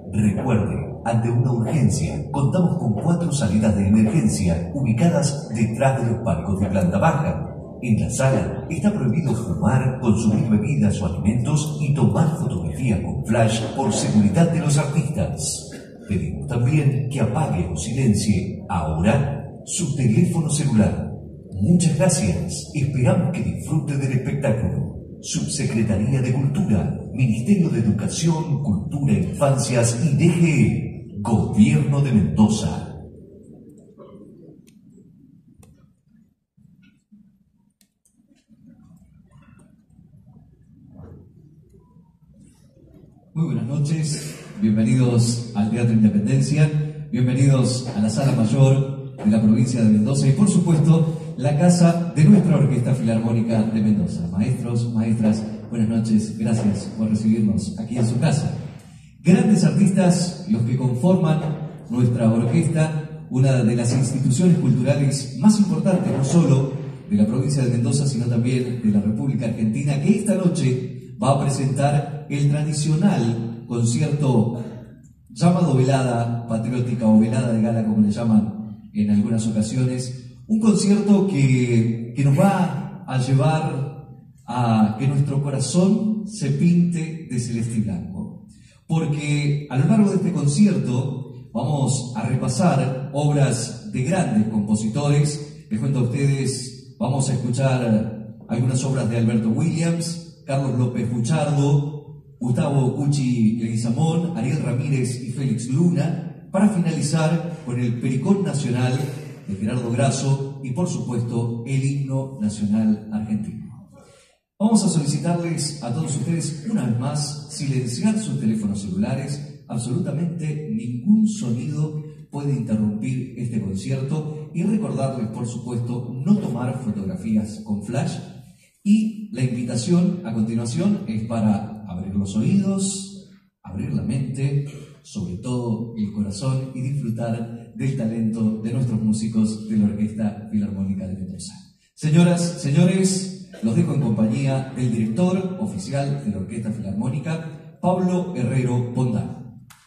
Recuerde, ante una urgencia, contamos con 4 salidas de emergencia ubicadas detrás de los palcos de planta baja. En la sala está prohibido fumar, consumir bebidas o alimentos y tomar fotografías con flash por seguridad de los artistas. Pedimos también que apague o silencie ahora su teléfono celular. Muchas gracias. Esperamos que disfrute del espectáculo. Subsecretaría de Cultura, Ministerio de Educación, Cultura, Infancias y DGE, Gobierno de Mendoza. Muy buenas noches, bienvenidos al Teatro Independencia, bienvenidos a la Sala Mayor de la provincia de Mendoza y por supuesto la casa de nuestra Orquesta Filarmónica de Mendoza. Maestros, maestras, buenas noches, gracias por recibirnos aquí en su casa. Grandes artistas los que conforman nuestra orquesta, una de las instituciones culturales más importantes no solo de la provincia de Mendoza sino también de la República Argentina, que esta noche va a presentar el tradicional concierto llamado velada patriótica o velada de gala, como le llaman en algunas ocasiones. Un concierto que nos va a llevar a que nuestro corazón se pinte de celeste y blanco. Porque a lo largo de este concierto vamos a repasar obras de grandes compositores. Les cuento a ustedes, vamos a escuchar algunas obras de Alberto Williams, Carlos López Buchardo, Gustavo Cuchi Leguizamón, Ariel Ramírez y Félix Luna, para finalizar con el Pericón Nacional de Gerardo Grasso y, por supuesto, el Himno Nacional Argentino. Vamos a solicitarles a todos ustedes, una vez más, silenciar sus teléfonos celulares. Absolutamente ningún sonido puede interrumpir este concierto y recordarles, por supuesto, no tomar fotografías con flash. Y la invitación a continuación es para abrir los oídos, abrir la mente, sobre todo el corazón, y disfrutar del talento de nuestros músicos de la Orquesta Filarmónica de Mendoza. Señoras, señores, los dejo en compañía del director oficial de la Orquesta Filarmónica, Pablo Herrero Pondano.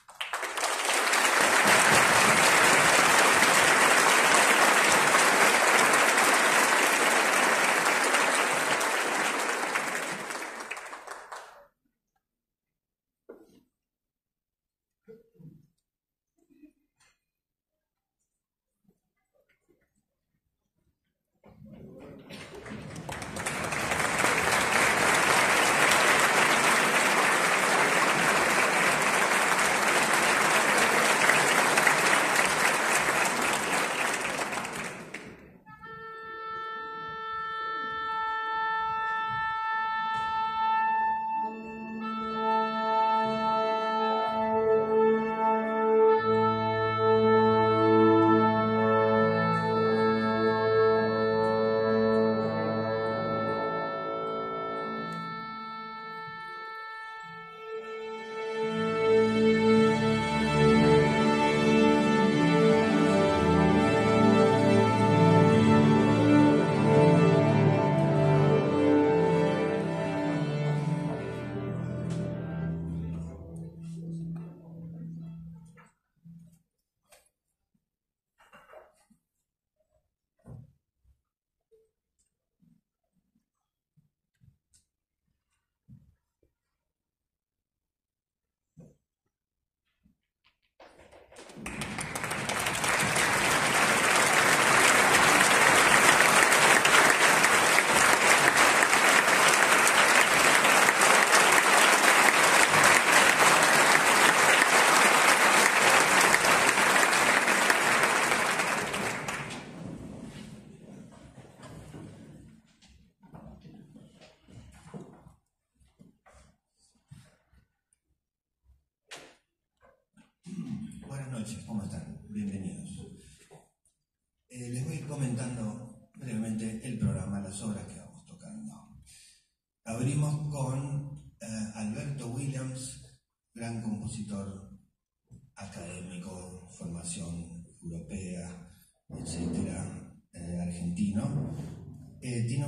¿Cómo están? Bienvenidos. Les voy a ir comentando brevemente el programa, las obras que vamos tocando. Abrimos con Alberto Williams, gran compositor académico, formación europea, etcétera, argentino. Tiene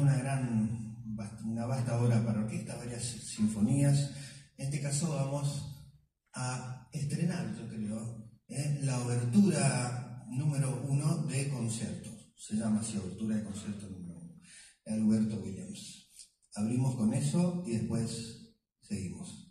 una vasta obra para orquesta, varias sinfonías. En este caso vamos a estrenar, yo creo, la obertura número 1 de conciertos. Se llama así, obertura de conciertos número 1. Alberto Williams. Abrimos con eso y después seguimos.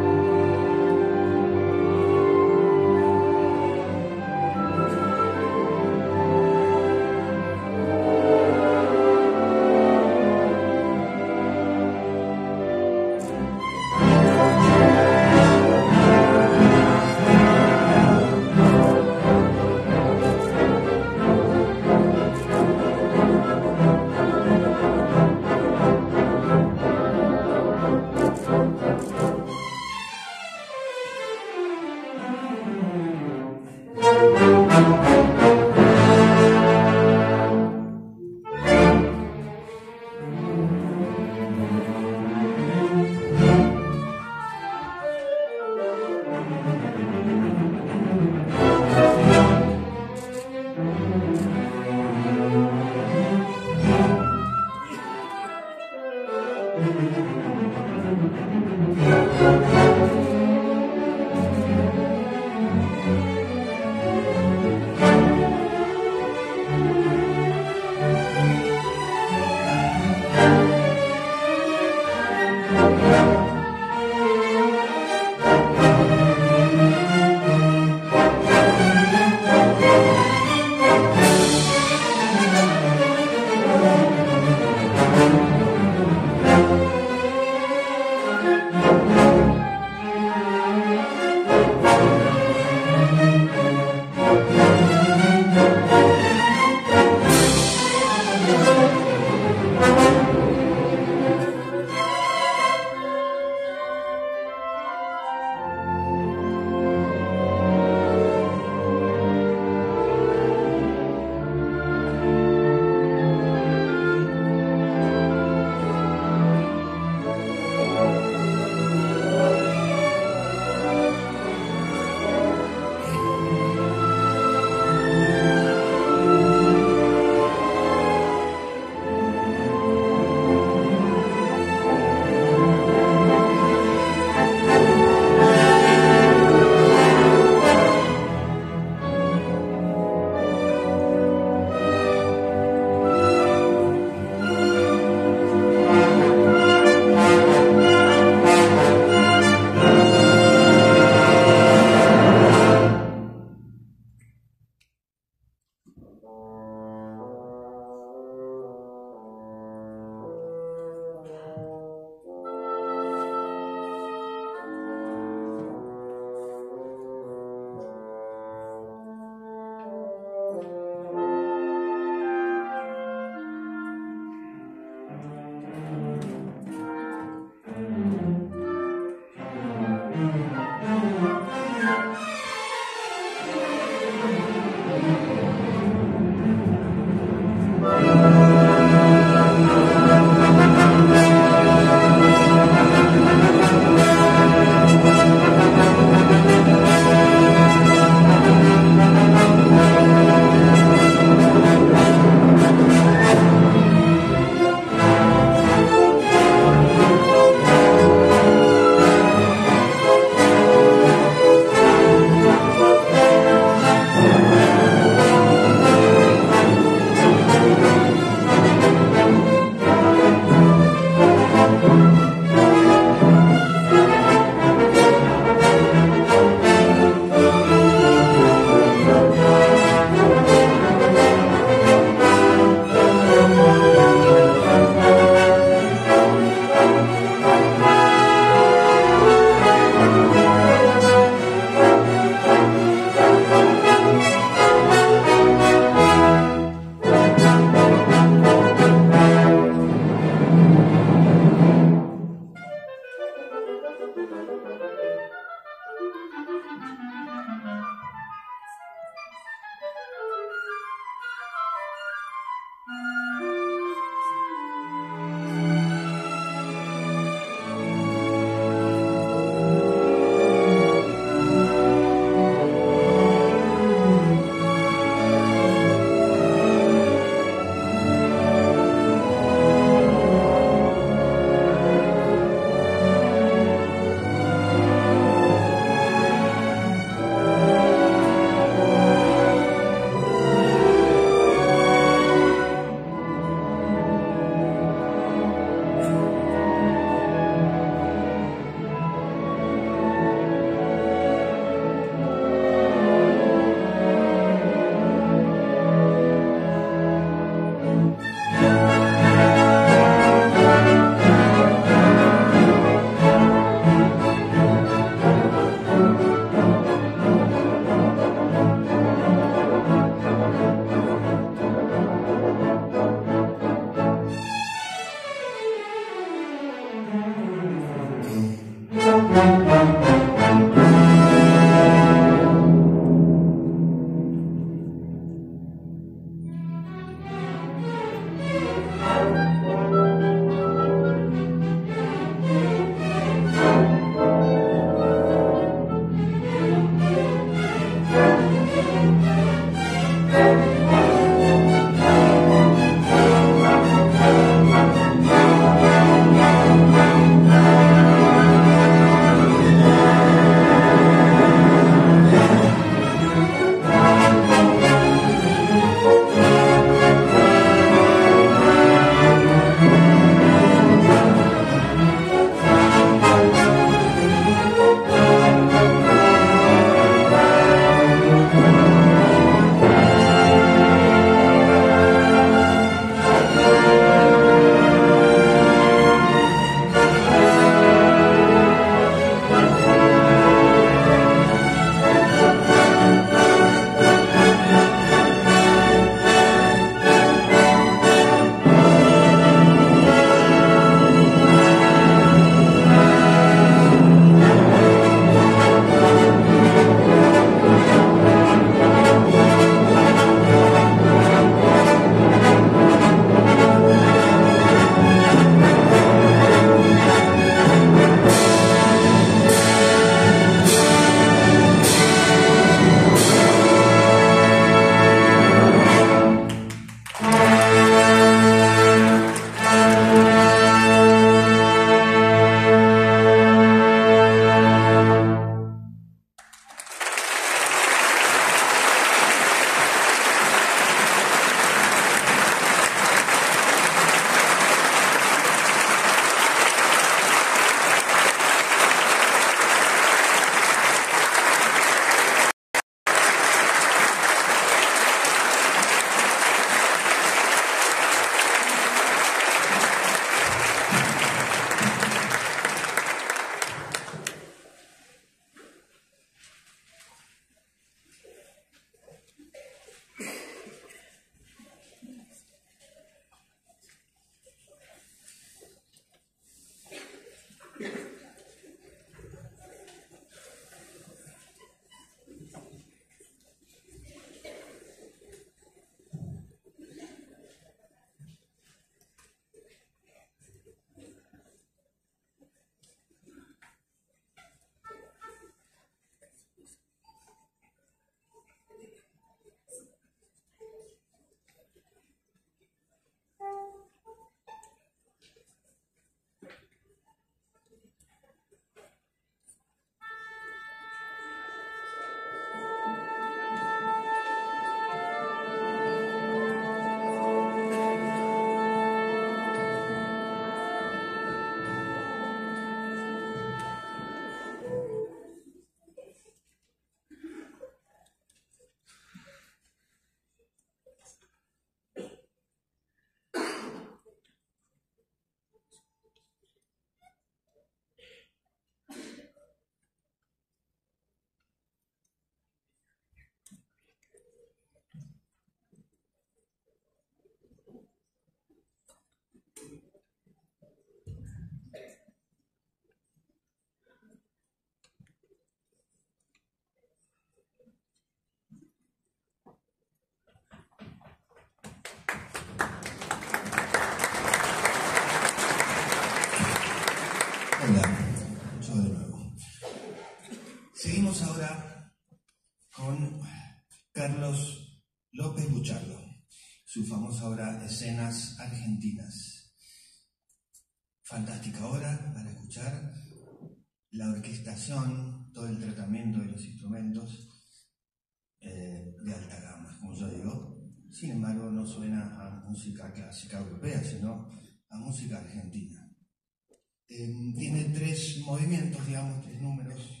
Seguimos ahora con Carlos López Buchardo, su famosa obra Escenas Argentinas. Fantástica obra para escuchar, la orquestación, todo el tratamiento de los instrumentos de alta gama, como yo digo. Sin embargo, no suena a música clásica europea, sino a música argentina. Tiene 3 movimientos, digamos, 3 números.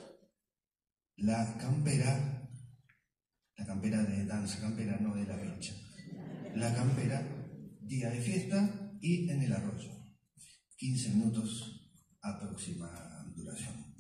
La campera de danza, campera no de la vincha. La campera, día de fiesta y en el arroyo. 15 minutos aproximada duración.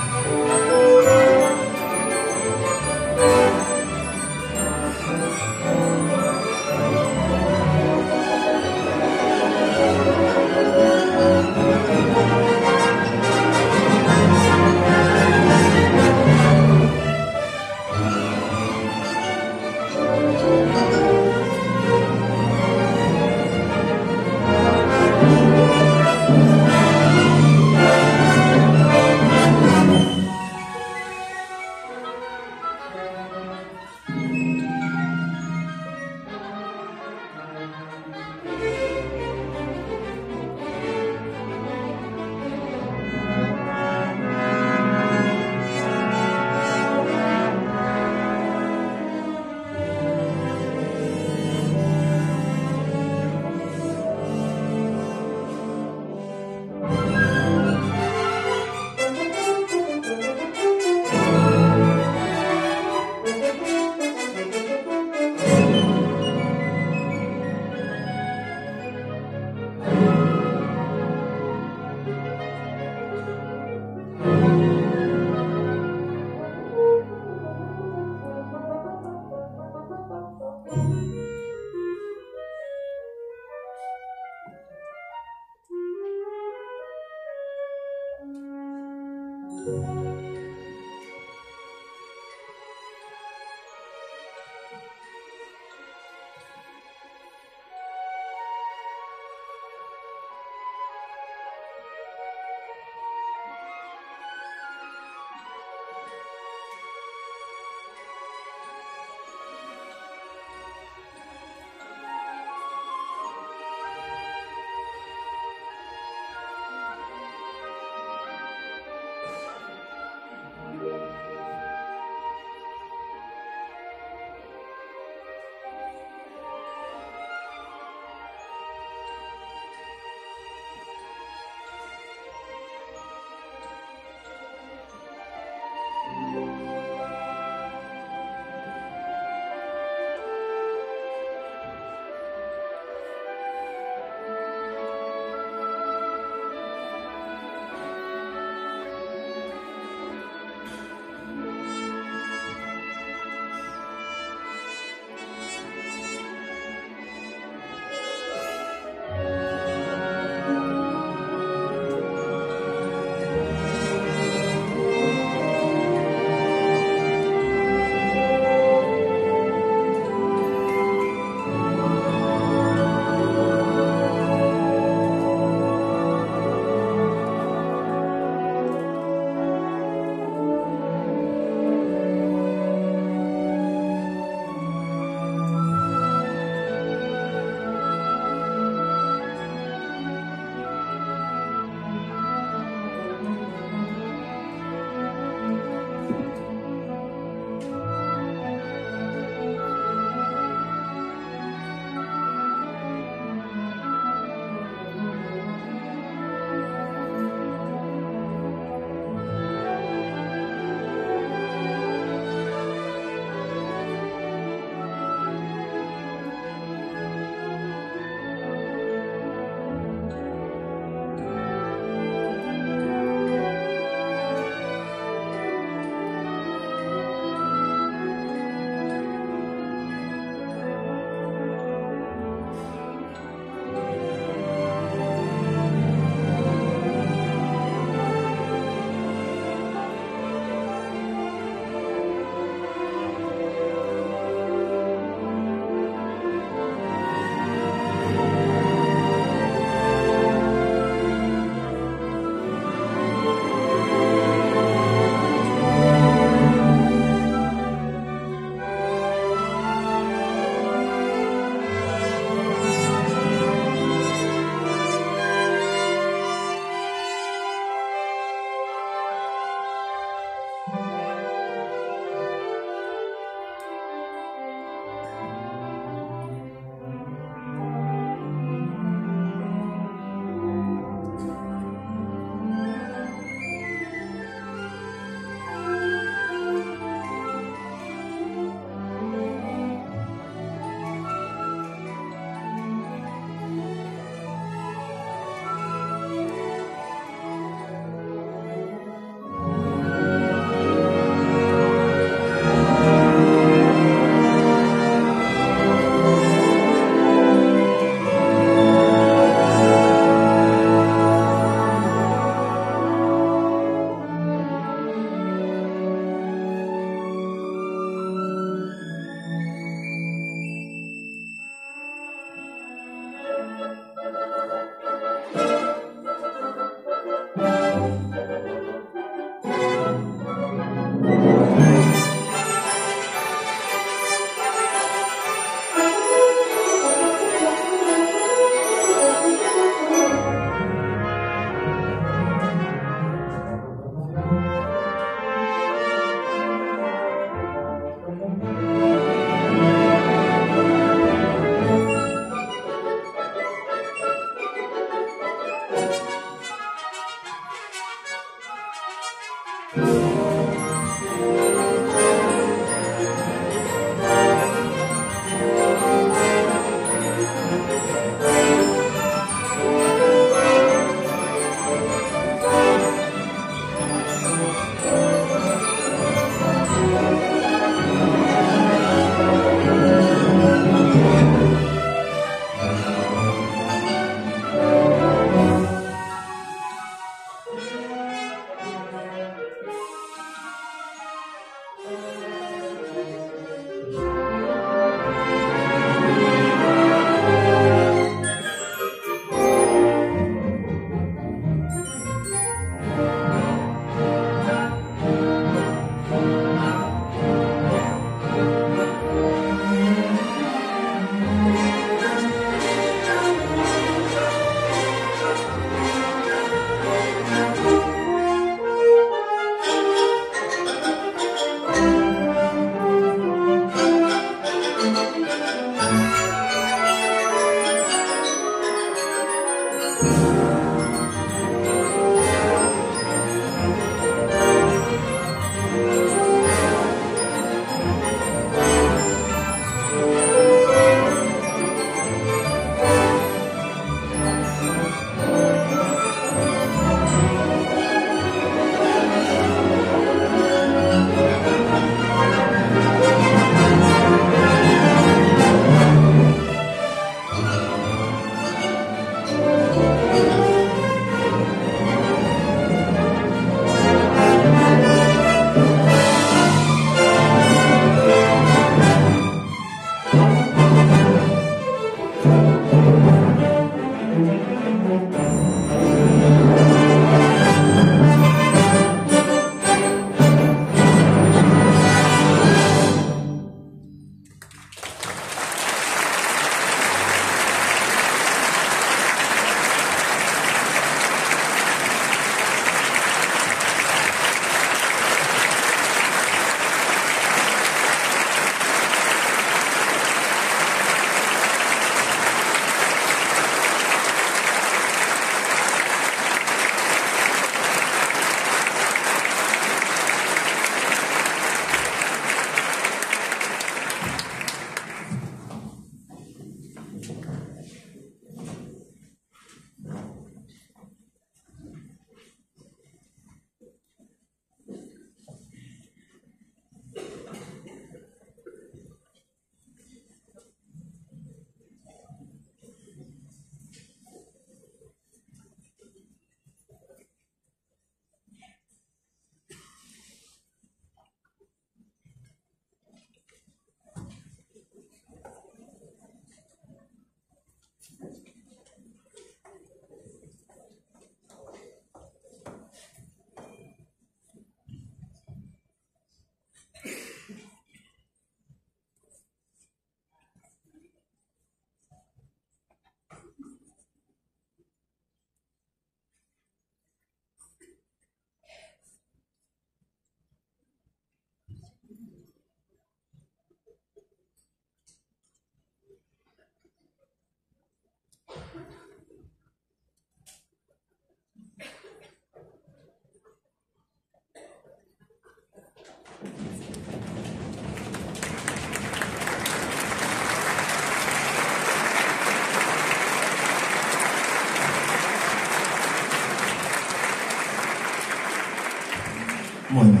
Bueno,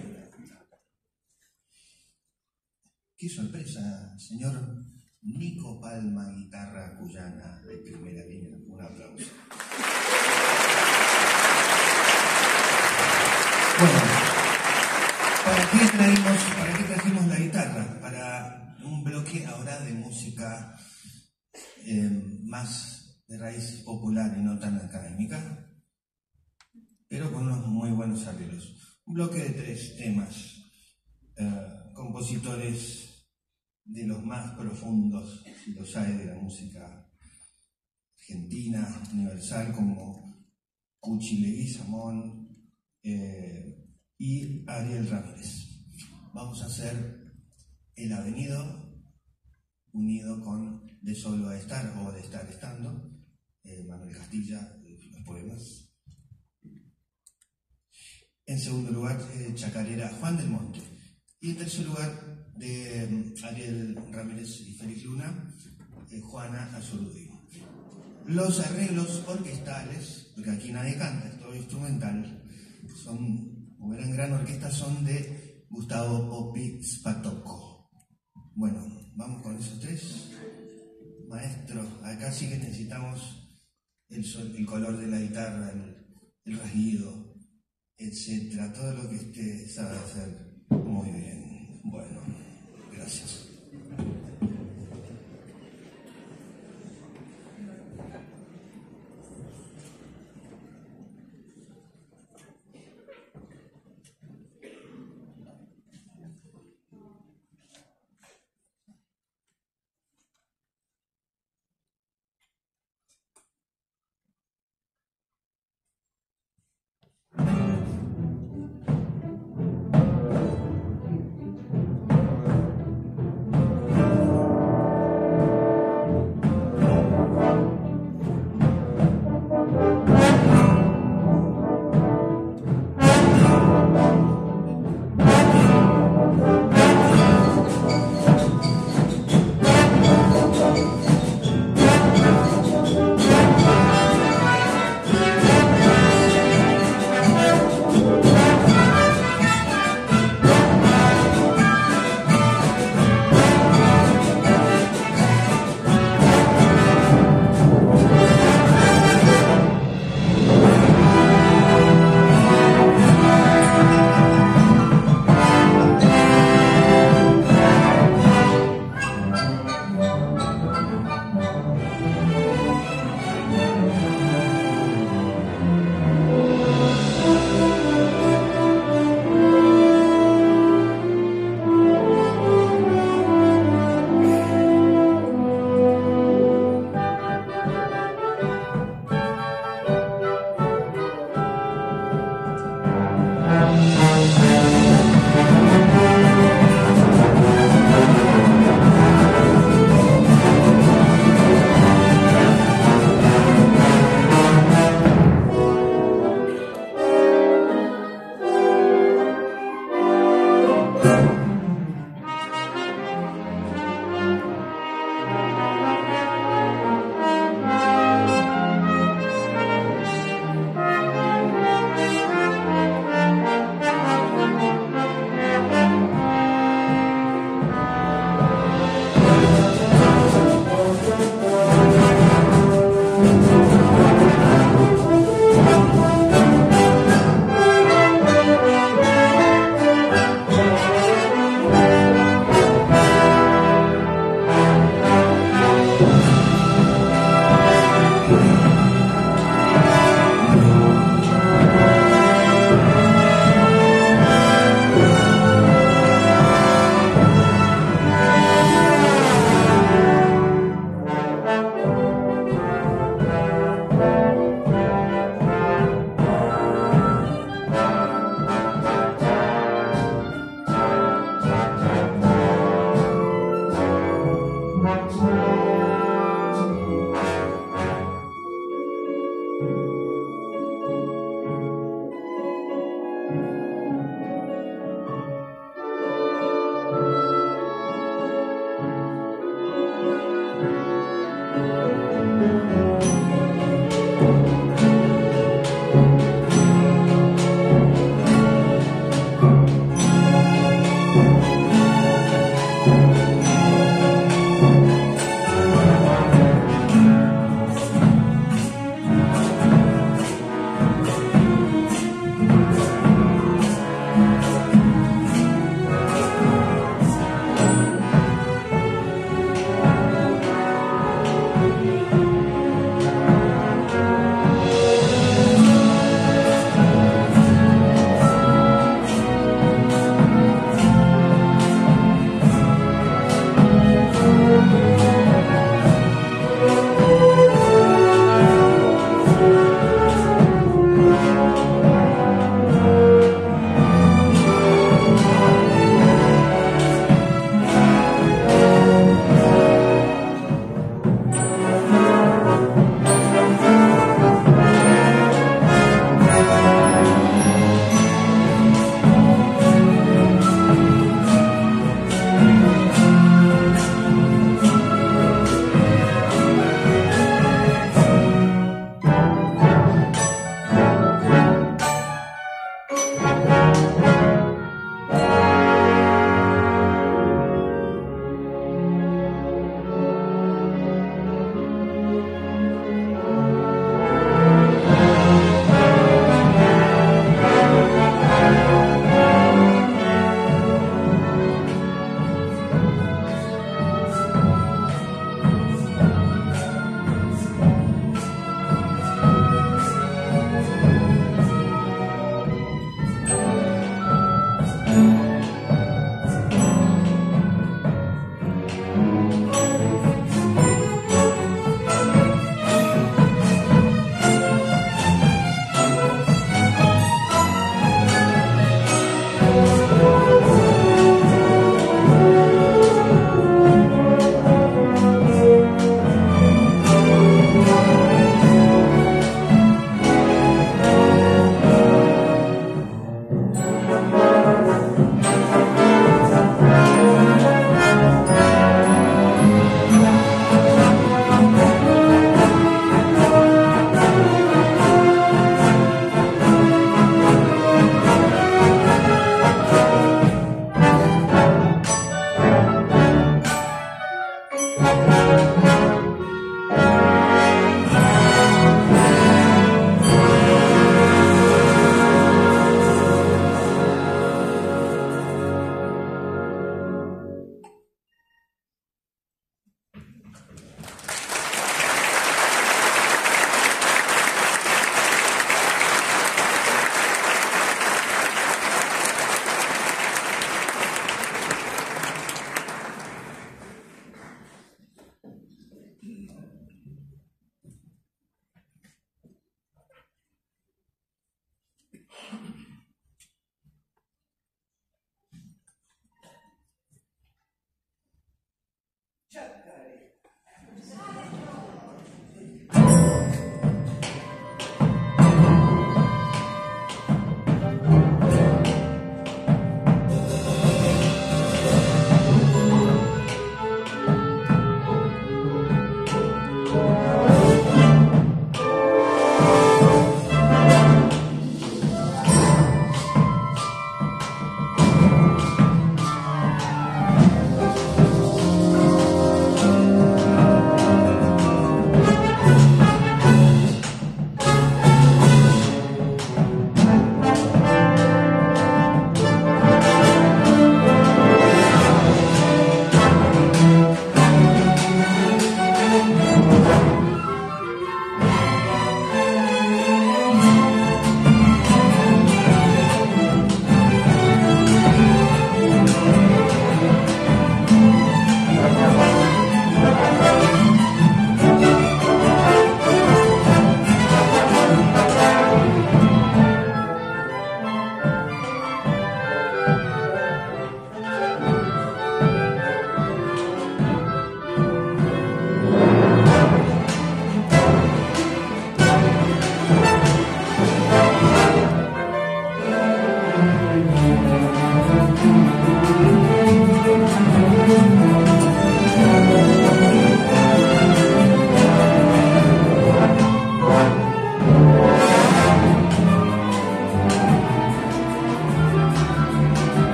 qué sorpresa, señor Nico Palma, guitarra cuyana de primera línea. Un aplauso. Bueno, ¿para qué trajimos la guitarra? Para un bloque ahora de música más de raíz popular y no tan académica, pero con unos muy buenos arreglos. Un bloque de 3 temas, compositores de los más profundos, si los hay, de la música argentina, universal, como Cuchi Leguizamón y Ariel Ramírez. Vamos a hacer El Avenido unido con De Solo a Estar o De Estar Estando, Manuel Castilla, los poemas. En segundo lugar, Chacarera, Juan del Monte. Y en tercer lugar, de Ariel Ramírez y Félix Luna, Juana Azurduy. Los arreglos orquestales, porque aquí nadie canta, es todo instrumental, como verán, gran orquesta, son de Gustavo Popi Spatocco. Bueno, vamos con esos 3. Maestro, acá sí que necesitamos el color de la guitarra, el rasguido, etcétera, todo lo que usted sabe hacer muy bien. Bueno, gracias.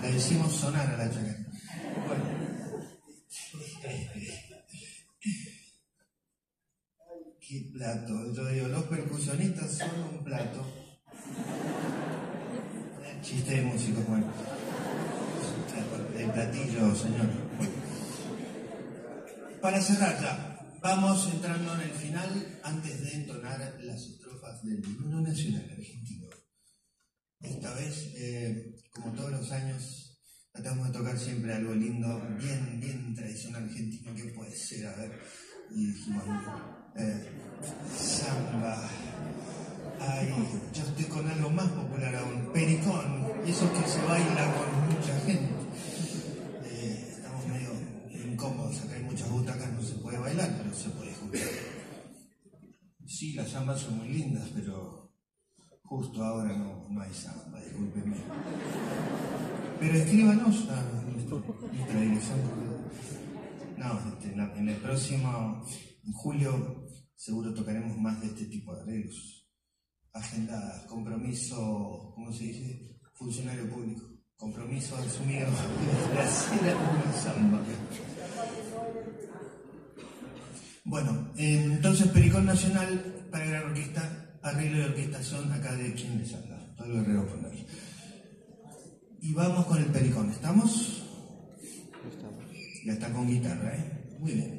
Le decimos sonar a la chacarera. Bueno. Qué plato. Yo digo, los percusionistas son un plato. Chiste de músicos, bueno. El platillo, señor. Para cerrar ya, vamos entrando en el final antes de entonar las estrofas del himno nacional argentino. Esta vez, como todos los años, tratamos de tocar siempre algo lindo, bien tradicional argentino, que puede ser, a ver, y dijimos, samba. Ay, yo estoy con algo más popular aún, pericón, eso que se baila con mucha gente. Estamos medio incómodos, acá hay muchas butacas, no se puede bailar, pero se puede escuchar. Sí, las zambas son muy lindas, pero justo ahora no hay samba, discúlpenme. Pero escríbanos a nuestra dirección. No, en el próximo, en julio, seguro tocaremos más de este tipo de arreglos. Agenda, compromiso, ¿cómo se dice? Funcionario público. Compromiso asumido de hacer una samba. Bueno, entonces Pericón Nacional para gran orquesta, arreglo de orquestación acá de quien les habla, Pablo Herrero Ponal. Y vamos con el pericón, ¿estamos? Ya está con guitarra, ¿eh? Muy bien.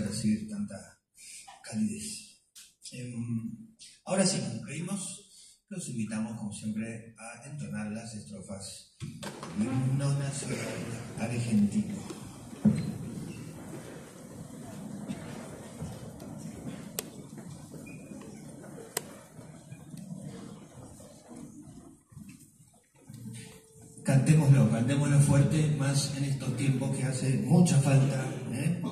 ser así tanta calidez. Ahora sí, como creímos, los invitamos, como siempre, a entonar las estrofas del himno nacional argentino. Cantémoslo fuerte, más en estos tiempos que hace mucha falta, ¿eh?